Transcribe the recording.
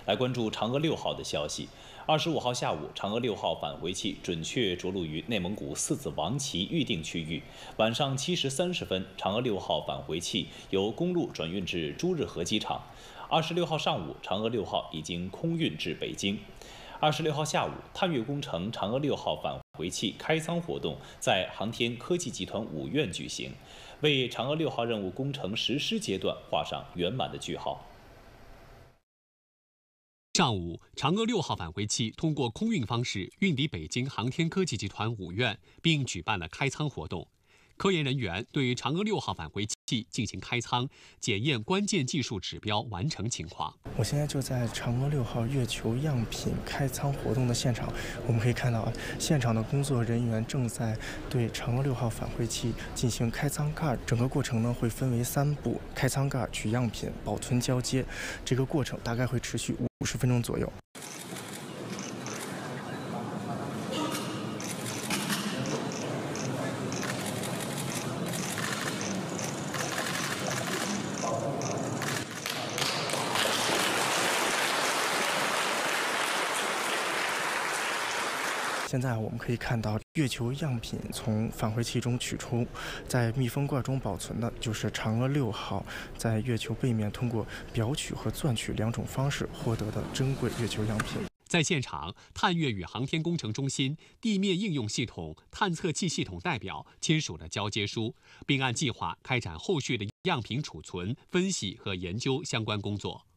来关注嫦娥6号的消息。25号下午，嫦娥6号返回器准确着陆于内蒙古四子王旗预定区域。晚上7时30分，嫦娥6号返回器由公路转运至朱日和机场。26号上午，嫦娥6号已经空运至北京。26号下午，探月工程嫦娥6号返回器开舱活动在航天科技集团5院举行，为嫦娥6号任务工程实施阶段画上圆满的句号。 上午，嫦娥6号返回器通过空运方式运抵北京航天科技集团5院，并举办了开舱活动。科研人员对嫦娥6号返回器进行开舱，检验关键技术指标完成情况。 我现在就在嫦娥6号月球样品开舱活动的现场，我们可以看到，现场的工作人员正在对嫦娥6号返回器进行开舱盖。整个过程呢会分为3步：开舱盖、取样品、保存交接。这个过程大概会持续50分钟左右。现在我们可以看到，月球样品从返回器中取出，在密封罐中保存的就是嫦娥6号在月球背面通过表取和钻取2种方式获得的珍贵月球样品。 在现场，探月与航天工程中心地面应用系统探测器系统代表签署了交接书，并按计划开展后续的样品储存、分析和研究相关工作。